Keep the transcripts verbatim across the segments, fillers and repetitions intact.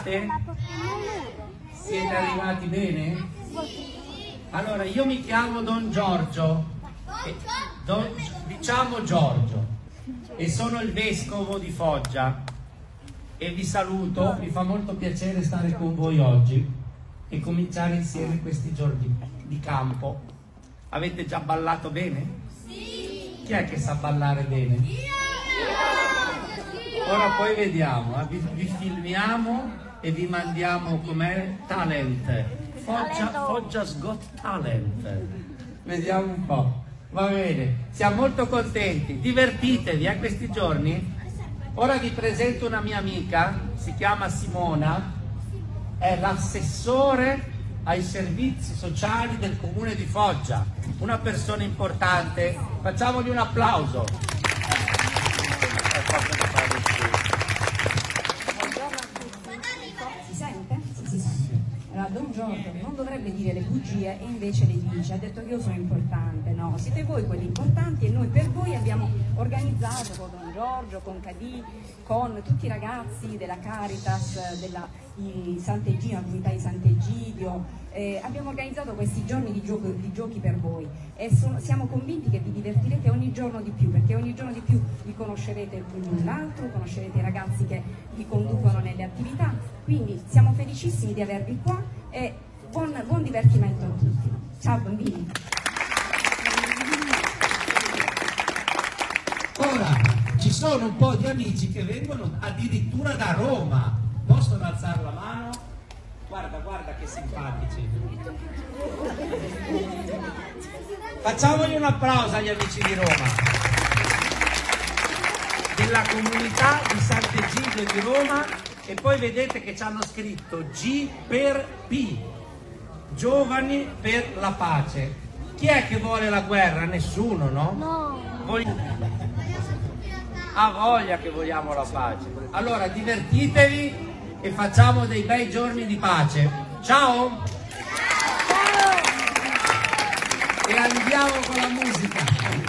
arrivate? Siete arrivati bene? Allora, io mi chiamo Don Giorgio, e Don, diciamo Giorgio, e sono il vescovo di Foggia e vi saluto, mi fa molto piacere stare con voi oggi e cominciare insieme questi giorni di campo. Avete già ballato bene? Sì! Chi è che sa ballare bene? Ora poi vediamo, vi, vi filmiamo e vi mandiamo com'è Talent. Foggia, Foggia's Got Talent. Vediamo un po'. Va bene, siamo molto contenti. Divertitevi eh, questi giorni. Ora vi presento una mia amica, si chiama Simona, è l'assessore ai servizi sociali del comune di Foggia. Una persona importante. Facciamogli un applauso. Allora, Don Giorgio non dovrebbe dire le bugie e invece le dice, ha detto che io sono importante. No, siete voi quelli importanti e noi per voi abbiamo organizzato con Don Giorgio, con Cadì, con tutti i ragazzi della Caritas, della di Sant'Egidio, la comunità di Sant'Egidio, eh, abbiamo organizzato questi giorni di, gioco, di giochi per voi e sono, siamo convinti che vi divertirete ogni giorno di più, perché ogni giorno di più vi conoscerete l'un l'altro, conoscerete i ragazzi che vi conducono nelle attività, quindi siamo felicissimi di avervi qua e buon, buon divertimento a tutti. Ciao bambini! Ora ci sono un po' di amici che vengono addirittura da Roma. Possono alzare la mano? Guarda, guarda che simpatici. Facciamogli un applauso agli amici di Roma, della comunità di Sant'Egidio di Roma, e poi vedete che ci hanno scritto G per P, Giovani per la Pace. Chi è che vuole la guerra? Nessuno, no? No. Voglia... Ha voglia che vogliamo la pace. Allora divertitevi e facciamo dei bei giorni di pace. Ciao! Ciao! E andiamo con la musica.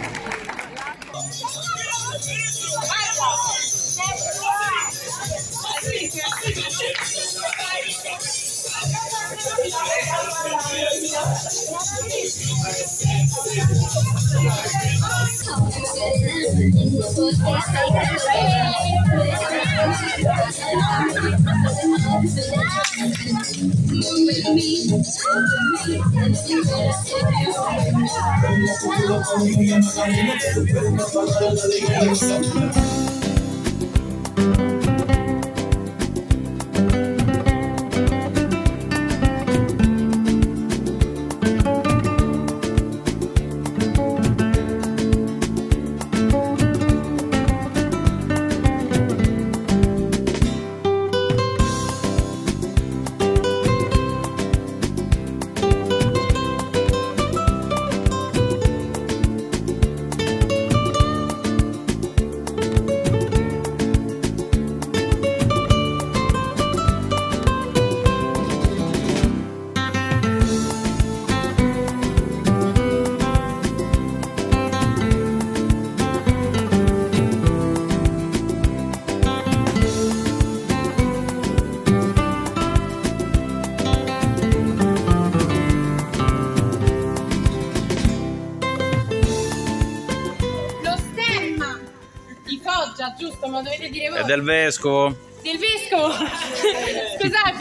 Giusto, ma dovete dire voi. È del vescovo. Del vescovo. Scusate.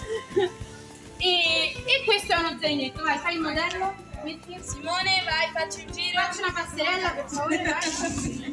E, e questo è uno zainetto. Vai, fai il modello. Metti. Simone, vai, facci un giro. Facci una passerella, per favore, vai.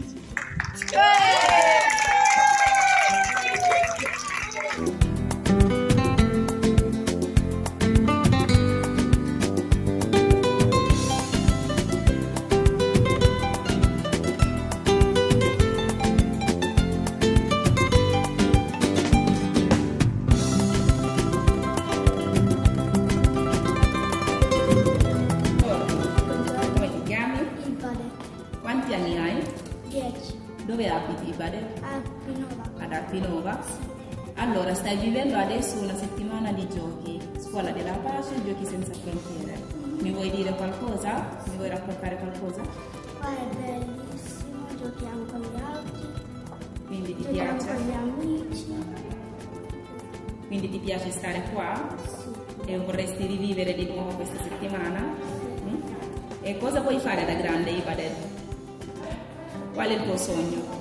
Quanti anni hai? dieci. Dove abiti, Ibade? A Pinova. Ad Arpinova? Sì. Allora, stai vivendo adesso una settimana di giochi, Scuola della Pace, Giochi Senza Frontiere. Mi vuoi dire qualcosa? Mi vuoi raccontare qualcosa? Qua è bellissimo, giochiamo con gli altri, Quindi ti giochiamo piace? con gli amici. Quindi ti piace stare qua? E vorresti rivivere di nuovo questa settimana? Mm? E cosa vuoi fare da grande, Ibadet? Qual è il tuo sogno?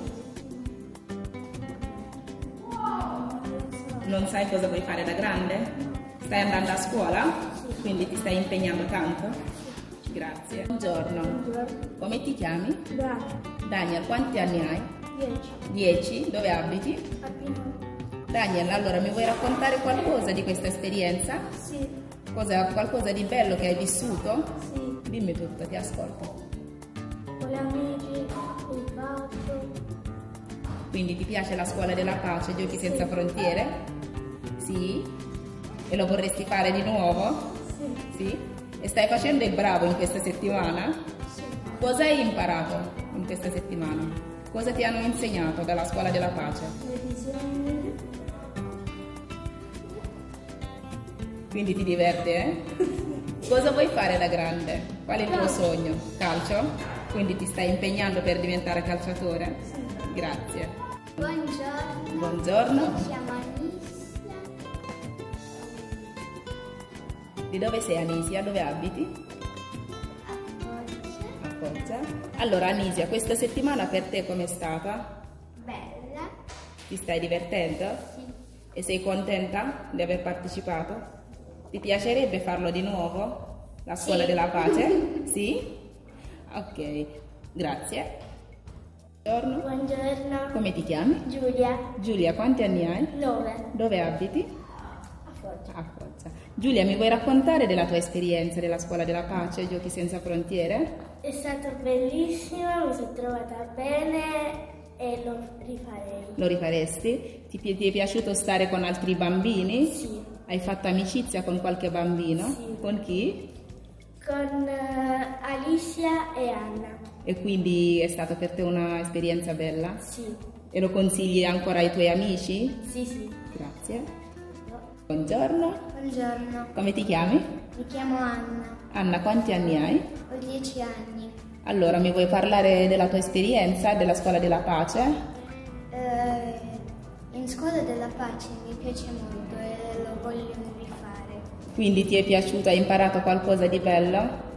Non sai cosa vuoi fare da grande? Stai andando a scuola? Quindi ti stai impegnando tanto? Grazie. Buongiorno. Come ti chiami? Daniel. Daniel, quanti anni hai? dieci. Dieci. Dove abiti? A Pinova. Daniel, allora mi vuoi raccontare qualcosa di questa esperienza? Sì. Cosa, qualcosa di bello che hai vissuto? Sì. Dimmi tutto, ti ascolto. Con gli amici, il parco. Quindi ti piace la scuola della pace, Giochi Senza Frontiere? Sì? E lo vorresti fare di nuovo? Sì. Sì? E stai facendo il bravo in questa settimana? Sì. Cosa hai imparato in questa settimana? Cosa ti hanno insegnato dalla scuola della pace? Le disegni. Quindi ti diverte, eh? Cosa vuoi fare da grande? Qual è il tuo sogno? Calcio? Quindi ti stai impegnando per diventare calciatore? Sì. Grazie. Buongiorno. Buongiorno. Mi chiamo Anisia. Di dove sei, Anisia? Dove abiti? A Foggia. A Foggia. Allora, Anisia, questa settimana per te com'è stata? Bella. Ti stai divertendo? Sì. E sei contenta di aver partecipato? Ti piacerebbe farlo di nuovo? La scuola Sì. della pace? Sì? Ok, grazie. Buongiorno. Buongiorno. Come ti chiami? Giulia. Giulia, quanti anni hai? Dove? Dove abiti? A Foggia. A Foggia. Giulia, mi vuoi raccontare della tua esperienza della scuola della pace, Giochi Senza Frontiere? È stato bellissimo, mi sono trovata bene e lo rifarei. Lo rifaresti? Ti, pi- ti è piaciuto stare con altri bambini? Sì. Hai fatto amicizia con qualche bambino? Sì. Con chi? Con eh, Alicia e Anna. E quindi è stata per te un'esperienza bella? Sì. E lo consigli ancora ai tuoi amici? Sì, sì. Grazie. Buongiorno. Buongiorno. Come ti chiami? Mi chiamo Anna. Anna, quanti anni hai? Ho dieci anni. Allora, mi vuoi parlare della tua esperienza della scuola della pace? Eh, in scuola della pace mi piace molto e lo voglio rifare. Quindi ti è piaciuto, hai imparato qualcosa di bello?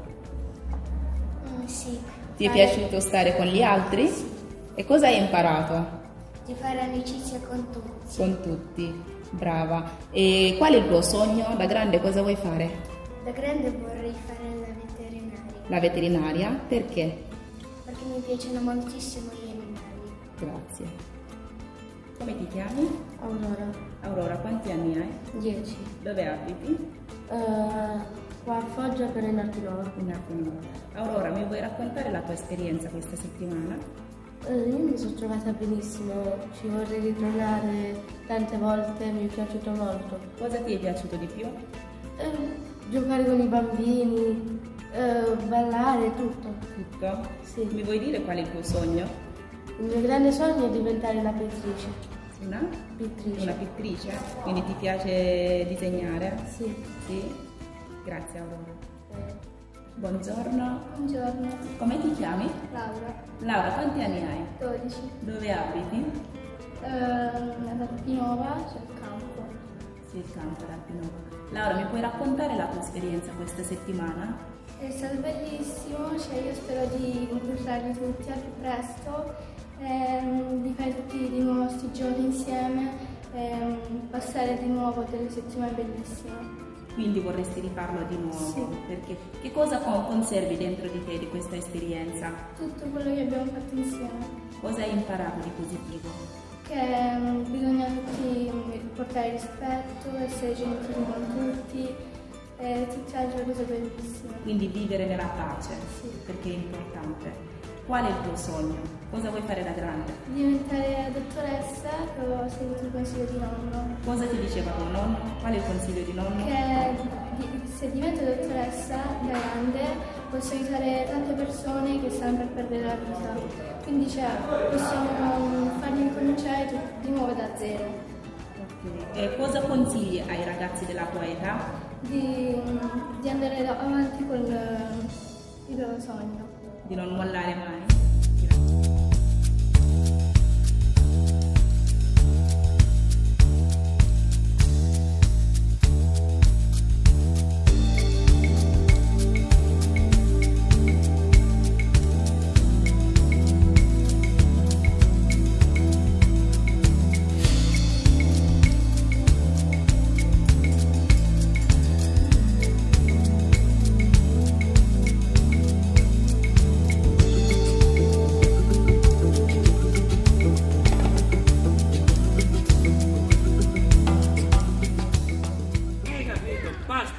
Mm, sì. Ti è Fare- piaciuto stare con gli altri? Sì. E cosa hai imparato? Di fare amicizia con tutti. Con tutti. Brava. E qual è il tuo sogno? Da grande cosa vuoi fare? Da grande vorrei fare la veterinaria La veterinaria? Perché? perché mi piacciono moltissimo gli animali. Grazie. Come ti chiami? Aurora, Aurora, quanti anni hai? dieci. Dove abiti? Eh, qua a Foggia per il Martinoro. In Arconova. Aurora, mi vuoi raccontare la tua esperienza questa settimana? Eh, io mi sono trovata benissimo, ci vorrei ritornare tante volte, mi è piaciuto molto. Cosa ti è piaciuto di più? Eh, giocare con i bambini, eh, ballare, tutto. Tutto? Sì. Mi vuoi dire qual è il tuo sogno? Il mio grande sogno è diventare una pittrice. Una? Pittrice. Una pittrice? Quindi ti piace disegnare? Sì. Sì? Grazie Aurora. Eh, Buongiorno. Buongiorno. Come ti chiami? Laura. Laura, quanti anni hai? dodici. Dove abiti? Ad Pinova c'è il campo. Sì, il campo da Pinova. Laura, mi puoi raccontare la tua esperienza questa settimana? È stato bellissimo, cioè io spero di incontrarli tutti al più presto, ehm, di fare tutti di nuovo questi giorni insieme, ehm, passare di nuovo delle settimane bellissime. Quindi vorresti rifarlo di nuovo? Sì. Perché che cosa con- conservi dentro di te di questa esperienza? Tutto quello che abbiamo fatto insieme, Cosa hai imparato di positivo? che ehm, bisogna tutti mm, portare rispetto, essere gentili con tutti, e tutte altre cose bellissime. Quindi vivere nella pace, Sì. perché è importante. Qual è il tuo sogno? Cosa vuoi fare da grande? Diventare dottoressa, che ho seguito il consiglio di nonno. Cosa ti diceva tuo nonno? Qual è il consiglio di nonno? Che di- se divento dottoressa da grande posso aiutare tante persone che stanno per perdere la vita. Quindi cioè, possiamo farli ricominciare tut- di nuovo da zero. Ok. E cosa consigli ai ragazzi della tua età? Di, di andare da- avanti con eh, il loro sogno. Di non mollare mai?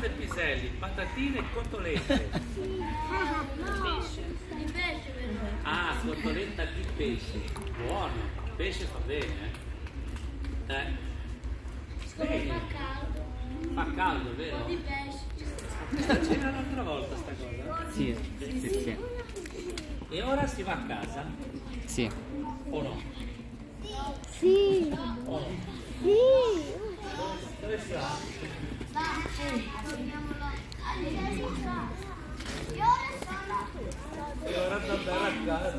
e piselli, patatine e cotolette. Ah, cotoletta di pesce, buono, pesce fa bene, eh? Eh. Vedi? Fa caldo, vero? Di pesce. C'era l'altra volta sta cosa? Sì, sì, sì. E ora si va a casa? Sì. O no? Sì. O no? Sì. Dove si va? E ora andare a casa.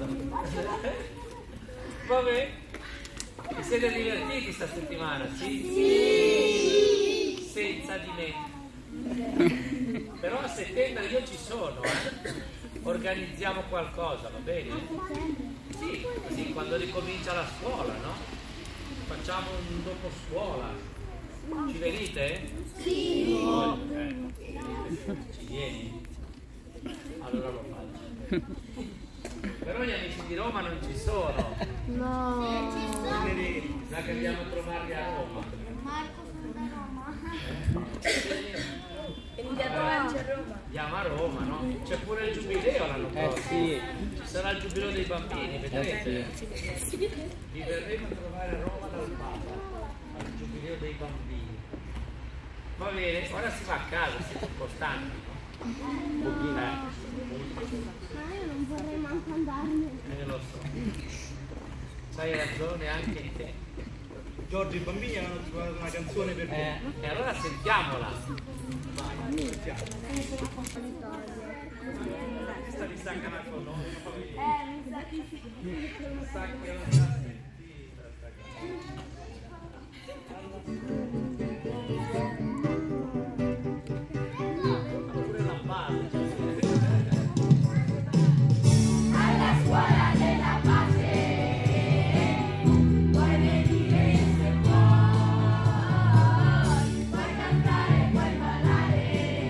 Vabbè. Vi siete divertiti sta settimana, sì? Sì! Senza di me. Però a settembre io ci sono, eh? Organizziamo qualcosa, va bene? Sì, così quando ricomincia la scuola, no? Facciamo un dopo scuola. Ci venite? Sì! Eh, ci vieni? Allora lo faccio. Però gli amici di Roma non ci sono. No. Quindi sa che andiamo a trovarli a Roma. Marco sono a Roma. Venite a trovarci a Roma. Andiamo a Roma, no? C'è pure il giubileo l'anno prossimo. Eh sì. Ci sarà il giubileo dei bambini, vedrete? Vi verremo a trovare a Roma dal Papa, al giubileo dei bambini. Va bene, ora si va a casa, siete un po' stanchi, no? Un pochino. Eh. Ma io non vorrei manco andarmene. Eh, lo so. C'hai ragione anche te. Giorgio, i bambini hanno trovato una canzone per te. Eh, e allora sentiamola. Questa mi sa che la conosco. Eh, mi sa che Mi sa che l'ho già sentita. Pure la base. alla scuola della pace. Puoi venire se vuoi, puoi cantare, puoi ballare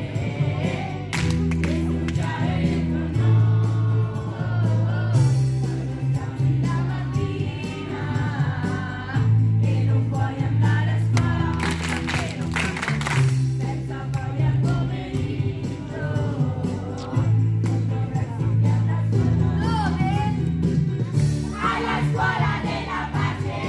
e studiare con noi. Scappi la mattina e non puoi andare a scuola, perché non pensa poi al pomeriggio. Alla scuola della pace,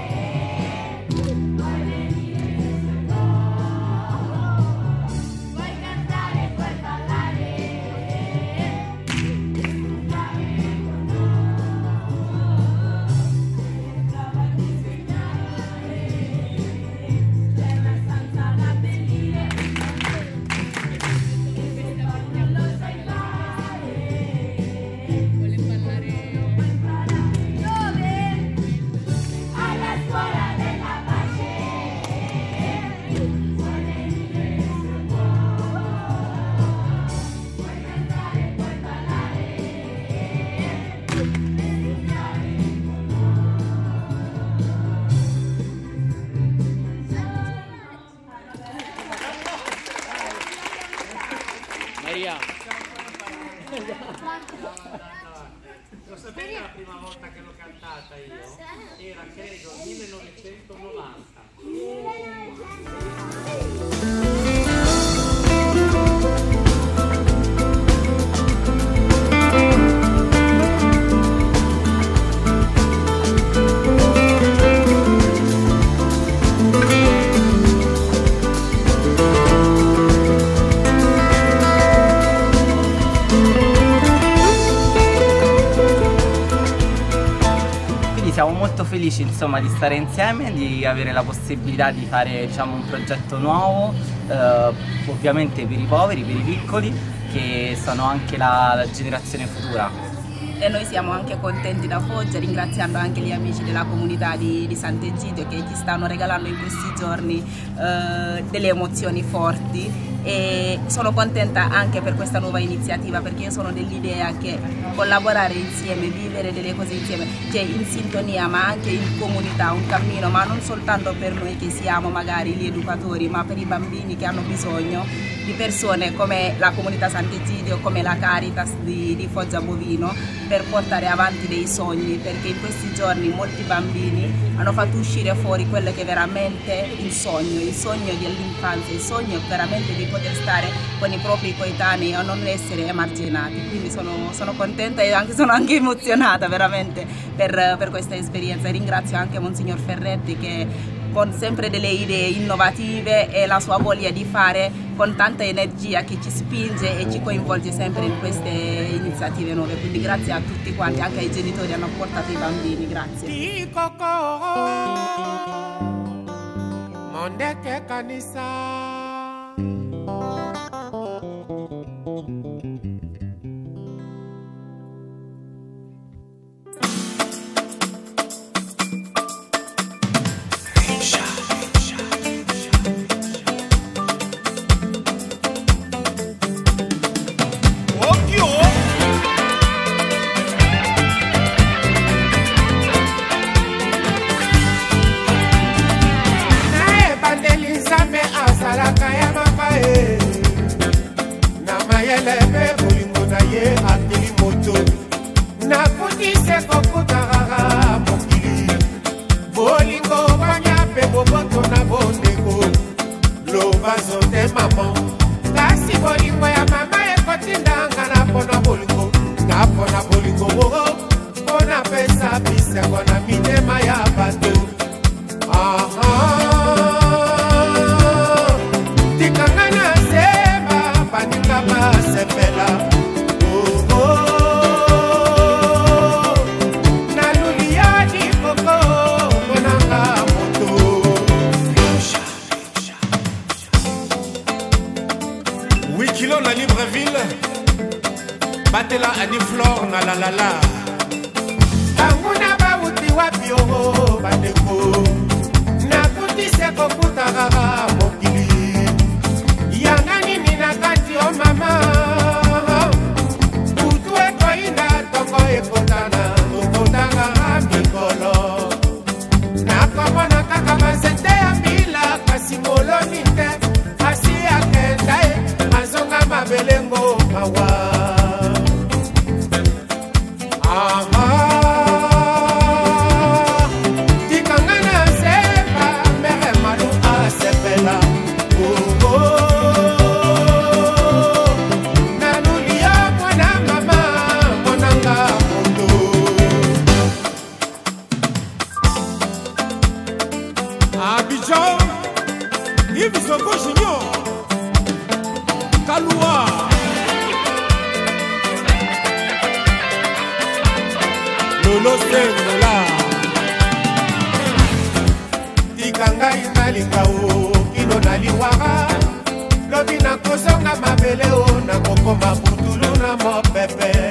puoi venire se vuoi, puoi cantare, puoi ballare e studiare con noi. Trova di insegnare, c'è una stanza da abbellire, e se poi non lo sai fare, vuole parlare, non puoi imparare. Dove? Alla scuola della pace, puoi venire se vuoi, puoi cantare, puoi ballare e studiare con Maria. Lo sapete la prima volta che l'ho cantata io? Era credo millenovecentonovanta. Quindi siamo molto felici, insomma, di stare insieme, di avere la possibilità di fare, diciamo, un progetto nuovo, eh, ovviamente per i poveri, per i piccoli, che sono anche la, la generazione futura. E noi siamo anche contenti da Foggia, ringraziando anche gli amici della comunità di, di Sant'Egidio che ci stanno regalando in questi giorni eh, delle emozioni forti, e sono contenta anche per questa nuova iniziativa, perché io sono dell'idea che collaborare insieme, vivere delle cose insieme, cioè in sintonia ma anche in comunità, un cammino, ma non soltanto per noi che siamo magari gli educatori, ma per i bambini che hanno bisogno di persone come la comunità Sant'Egidio, come la Caritas di, di Foggia Bovino, per portare avanti dei sogni, perché in questi giorni molti bambini hanno fatto uscire fuori quello che è veramente il sogno, il sogno dell'infanzia, il sogno veramente di poter stare con i propri coetanei e non essere emarginati. Quindi sono, sono contenta e anche, sono anche emozionata veramente per, per questa esperienza. Ringrazio anche Monsignor Ferretti che con sempre delle idee innovative e la sua voglia di fare con tanta energia che ci spinge e ci coinvolge sempre in queste iniziative nuove. Quindi grazie a tutti quanti, anche ai genitori che hanno portato i bambini, grazie. Lobina kozonga mabele o na kokoma putulu na mopepe